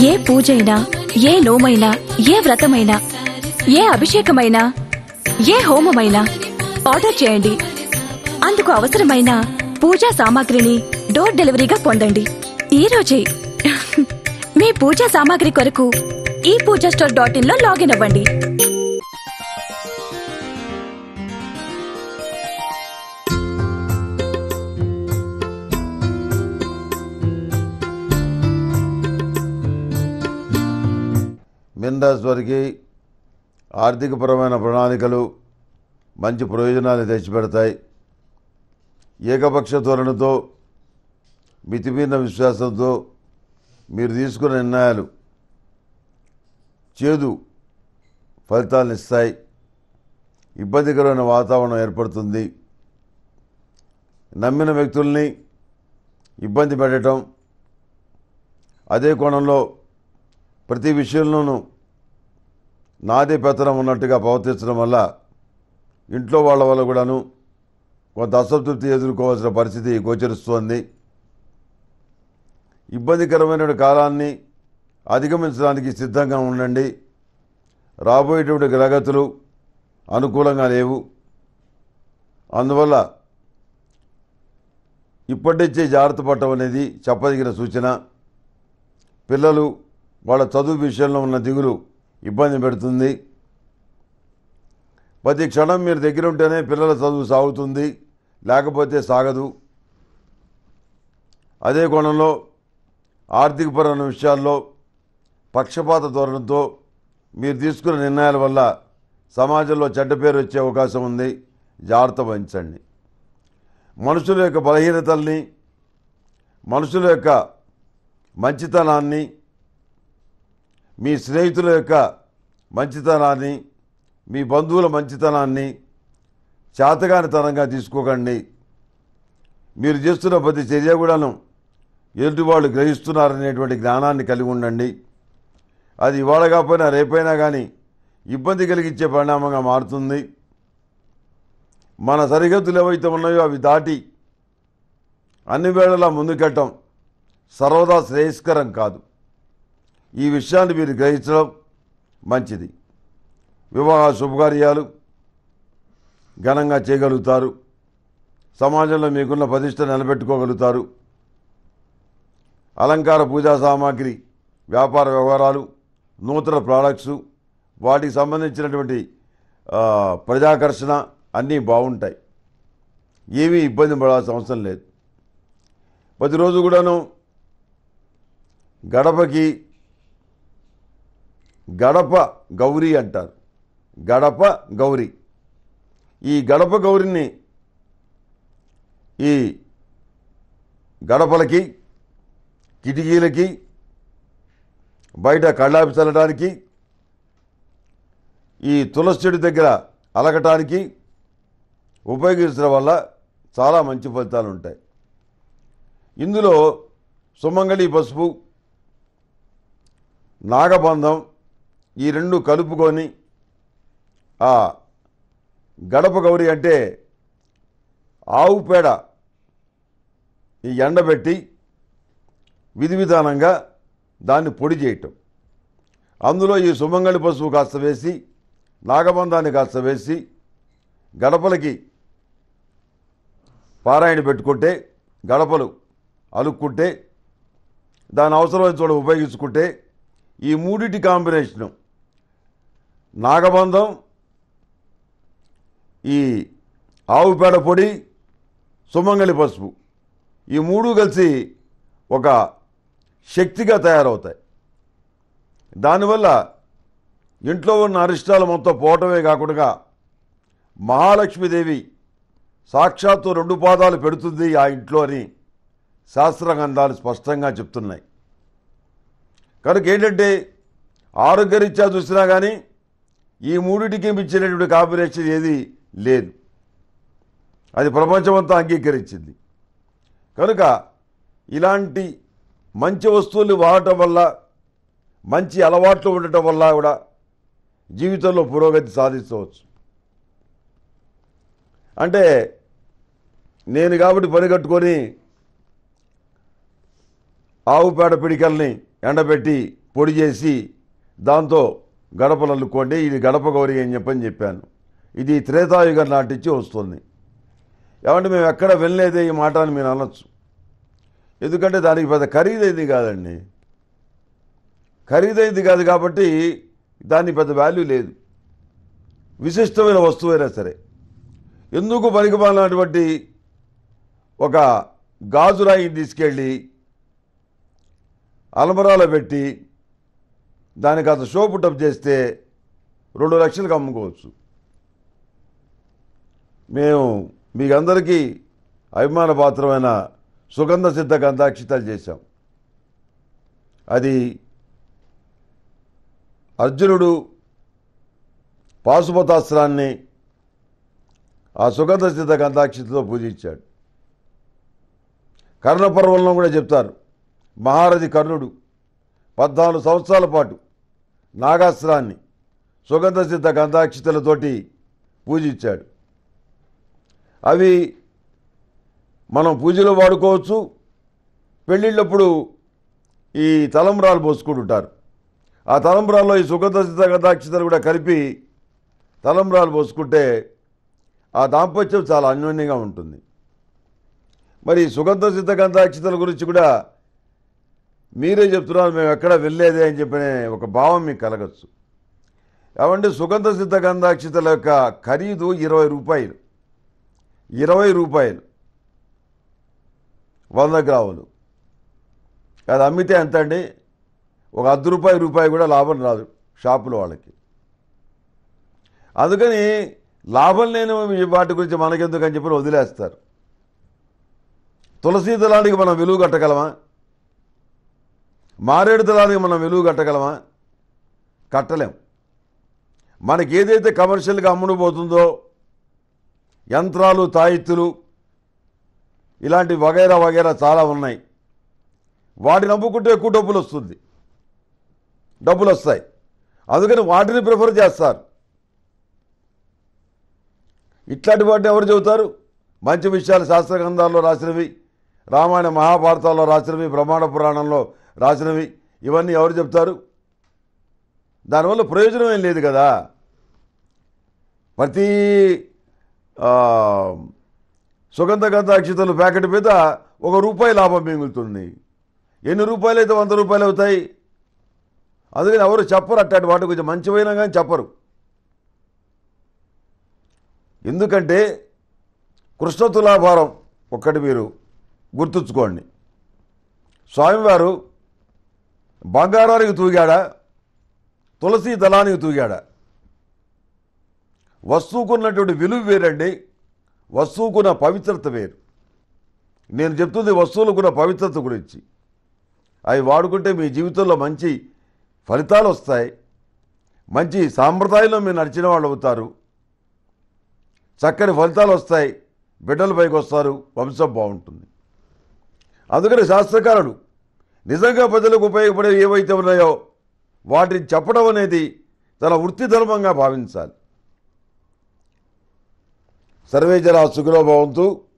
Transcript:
ఏ పూజైనా, ఏ నోమైనా, ఏ వ్రతమైనా, ఏ అభిషేకమైనా, ఏ హోమమైనా ఆర్డర్ చేయండి. అందుకు అవసరమైన పూజా సామాగ్రిని డోర్ డెలివరీగా పొందండి ఈ రోజే. మీ పూజా సామాగ్రి కొరకు ePoojaStore.in లో లాగిన్ అవ్వండి. మీనరాశి వారికి ఆర్థికపరమైన ప్రణాళికలు మంచి ప్రయోజనాలు తెచ్చిపెడతాయి. ఏకపక్ష ధోరణితో, మితిమీరిన విశ్వాసంతో మీరు తీసుకున్న నిర్ణయాలు చేదు ఫలితాలను ఇస్తాయి. ఇబ్బందికరమైన వాతావరణం ఏర్పడుతుంది. నమ్మిన వ్యక్తుల్ని ఇబ్బంది పెట్టడం, అదే కోణంలో ప్రతి విషయంలోనూ నాదే పెత్తనం ఉన్నట్టుగా ప్రవర్తించడం వల్ల ఇంట్లో వాళ్ళ వల్ల కూడాను కొంత అసంతృప్తి ఎదుర్కోవాల్సిన పరిస్థితి గోచరిస్తోంది. ఇబ్బందికరమైన కాలాన్ని అధిగమించడానికి సిద్ధంగా ఉండండి. రాబోయేటువంటి గ్రహగతులు అనుకూలంగా లేవు. అందువల్ల ఇప్పటించే జాగ్రత్త పడటం అనేది చెప్పదగిన సూచన. పిల్లలు వాళ్ళ చదువు విషయంలో ఉన్న దిగులు ఇబ్బంది పెడుతుంది. ప్రతి క్షణం మీరు దగ్గర ఉంటేనే పిల్లల చదువు సాగుతుంది, లేకపోతే సాగదు. అదే కోణంలో ఆర్థికపరమైన విషయాల్లో పక్షపాత ధోరణితో మీరు తీసుకున్న నిర్ణయాల వల్ల సమాజంలో చెడ్డ పేరు వచ్చే అవకాశం ఉంది. జాగ్రత్త వహించండి. మనుషుల యొక్క బలహీనతల్ని, మనుషుల యొక్క మంచితనాన్ని, మీ స్నేహితుల యొక్క మంచితనాన్ని, మీ బంధువుల మంచితనాన్ని చేతగానితనంగా తీసుకోకండి. మీరు చేస్తున్న ప్రతి చర్య కూడాను ఎదుటి వాళ్ళు గ్రహిస్తున్నారనేటువంటి జ్ఞానాన్ని కలిగి ఉండండి. అది ఇవాళ కాకపోయినా రేపైనా కానీ ఇబ్బంది కలిగించే పరిణామంగా మారుతుంది. మన సరిహద్దులు ఏవైతే ఉన్నాయో అవి దాటి అన్ని వేళలా ముందుకెట్టడం సర్వదా శ్రేయస్కరం కాదు. ఈ విషయాన్ని మీరు గ్రహించడం మంచిది. వివాహ శుభకార్యాలు ఘనంగా చేయగలుగుతారు. సమాజంలో మీకున్న ప్రతిష్ట నిలబెట్టుకోగలుగుతారు. అలంకార పూజా సామాగ్రి, వ్యాపార వ్యవహారాలు, నూతన ప్రోడక్ట్స్, వాటికి సంబంధించినటువంటి ప్రజాకర్షణ అన్నీ బాగుంటాయి. ఏమీ ఇబ్బంది పడాల్సిన అవసరం లేదు. ప్రతిరోజు కూడాను గడపకి గడప గౌరీ అంటారు. గడప గౌరీ. ఈ గడప గౌరిని ఈ గడపలకి, కిటికీలకి, బయట కళ్ళాపి చల్లడానికి, ఈ తులసి చెట్టు దగ్గర అలకటానికి ఉపయోగించడం వల్ల చాలా మంచి ఫలితాలు ఉంటాయి. ఇందులో సుమంగళి పసుపు, నాగబంధం ఈ రెండు కలుపుకొని ఆ గడప గౌరి అంటే ఆవు పేడ ఈ ఎండబెట్టి విధి విధానంగా దాన్ని పొడి చేయటం, అందులో ఈ సుమంగళి పసుపు కాస్త వేసి, నాగబంధాన్ని కాస్త వేసి గడపలకి పారాయణ పెట్టుకుంటే, గడపలు అలుక్కుంటే, దాని అవసరమైన చోట ఉపయోగించుకుంటే, ఈ మూడిటి కాంబినేషను నాగబంధం, ఈ ఆవు పేడ పొడి, సుమంగళి పసుపు ఈ మూడు కలిసి ఒక శక్తిగా తయారవుతాయి. దానివల్ల ఇంట్లో ఉన్న అరిష్టాలు మొత్తం పోవటమే కాకుండా మహాలక్ష్మీదేవి సాక్షాత్తు 2 పాదాలు పెడుతుంది ఆ ఇంట్లో అని శాస్త్ర గ్రంథాలు స్పష్టంగా చెప్తున్నాయి. కనుక ఏంటంటే ఆరోగ్యరీత్యా చూసినా కానీ ఈ మూడిటికి మించినటువంటి కాంబినేషన్ ఏది లేదు. అది ప్రపంచమంతా అంగీకరించింది. కనుక ఇలాంటి మంచి వస్తువులు వాడటం వల్ల, మంచి అలవాట్లు ఉండటం వల్ల కూడా జీవితంలో పురోగతి సాధించవచ్చు. అంటే నేను కాబట్టి పని కట్టుకొని ఆవు పేడ పిడికల్ని ఎండబెట్టి పొడి చేసి దాంతో గడపలు అల్లుకోండి, ఇది గడప గౌరి అని చెప్పాను. ఇది త్రేతాయుగం నాటించి వస్తుంది. ఏమంటే మేము ఎక్కడ వెళ్ళలేదే ఈ మాట అని మీరు అనొచ్చు. ఎందుకంటే దానికి పెద్ద ఖరీదైంది కాదండి. ఖరీదైంది కాదు కాబట్టి దానికి పెద్ద వాల్యూ లేదు. విశిష్టమైన వస్తువైనా సరే ఎందుకు పనికిమాలినటువంటి ఒక గాజురాయిని తీసుకెళ్ళి అలమరాలో పెట్టి దానికి అంత షో పుట్టప్ చేస్తే 2 లక్షలకు అమ్ముకోవచ్చు. మేము మీకందరికీ అభిమానపాత్రమైన సుగంధ సిద్ధ గంధాక్షితలు చేశాం. అది అర్జునుడు పాశుపతాస్త్రాన్ని ఆ సుగంధ సిద్ధ గంధాక్షితతో పూజించాడు. కర్ణపర్వంలో కూడా చెప్తారు, మహారథి కర్ణుడు 14 సంవత్సరాల పాటు నాగాస్త్రాన్ని సుగంధ సిద్ధ గంధాక్షితలతోటి పూజించాడు. అవి మనం పూజలో వాడుకోవచ్చు. పెళ్ళిళ్ళప్పుడు ఈ తలంబ్రాలు పోసుకుంటుంటారు. ఆ తలంబ్రాల్లో ఈ సుగంధ సిద్ధ గంధాక్షితలు కూడా కలిపి తలంబ్రాలు పోసుకుంటే ఆ దాంపత్యం చాలా అన్యోన్యంగా ఉంటుంది. మరి సుగంధ సిద్ధ గంధాక్షితల గురించి కూడా మీరే చెప్తున్నారు, మేము ఎక్కడ వెళ్ళలేదే అని చెప్పిన ఒక భావం మీకు కలగచ్చు. ఏమంటే సుగంధ సిద్ధ గంధాక్షితల యొక్క ఖరీదు 20 రూపాయలు. 20 రూపాయలు 100 గ్రాములు. అది అమ్మితే ఎంత అండి? ఒక రూపాయి కూడా లాభం రాదు షాపులో వాళ్ళకి. అందుకని లాభం లేని వాటి గురించి మనకెందుకు అని చెప్పి వదిలేస్తారు. తులసి దళానికి మనం విలువ కట్టగలమా? మారేడు దళానికి మనం విలువ కట్టగలమా? కట్టలేం. మనకి ఏదైతే కమర్షియల్గా అమ్ముడుపోతుందో యంత్రాలు, తాయిత్తులు ఇలాంటి వగైరా వగైరా చాలా ఉన్నాయి. వాటిని అమ్ముకుంటే ఎక్కువ డబ్బులు వస్తాయి. అందుకని వాటిని ప్రిఫర్ చేస్తారు. ఇట్లాంటి వాటిని ఎవరు చెబుతారు? మంచి విషయాలు శాస్త్ర గ్రంథాల్లో రాసినవి, రామాయణ మహాభారతాల్లో రాసినవి, బ్రహ్మాండ పురాణంలో రాసినవి ఇవన్నీ ఎవరు చెప్తారు? దానివల్ల ప్రయోజనం ఏం లేదు కదా. ప్రతి సుగంధ గంధాక్షితలు ప్యాకెట్ మీద ₹1 లాభం మిగులుతుంది. ఎన్ని రూపాయలు అయితే 100 రూపాయలు అవుతాయి. అందుకని ఎవరు చెప్పరు, అట్లాంటి వాటి కొంచెం మంచివైనా కానీ చెప్పరు. ఎందుకంటే కృష్ణ తులాభారం ఒక్కటి మీరు గుర్తుంచుకోండి. స్వామివారు బంగారానికి తూగాడా, తులసి దళానికి తూగాడా? వస్తువుకున్నటువంటి విలువ వేరండి, వస్తువుకున్న పవిత్రత వేరు. నేను చెప్తుంది వస్తువులకున్న పవిత్రత గురించి. అవి వాడుకుంటే మీ జీవితంలో మంచి ఫలితాలు వస్తాయి. మంచి సాంప్రదాయంలో మీరు నడిచిన వాళ్ళు అవుతారు. చక్కని ఫలితాలు వస్తాయి. బిడ్డల పైకి వస్తారు. వంశం బాగుంటుంది. అందుకని శాస్త్రకారుడు నిజంగా ప్రజలకు ఉపయోగపడే ఏవైతే ఉన్నాయో వాటిని చెప్పడం అనేది తన వృత్తి ధర్మంగా భావించాలి. సర్వే జనా సుఖినో భవంతు.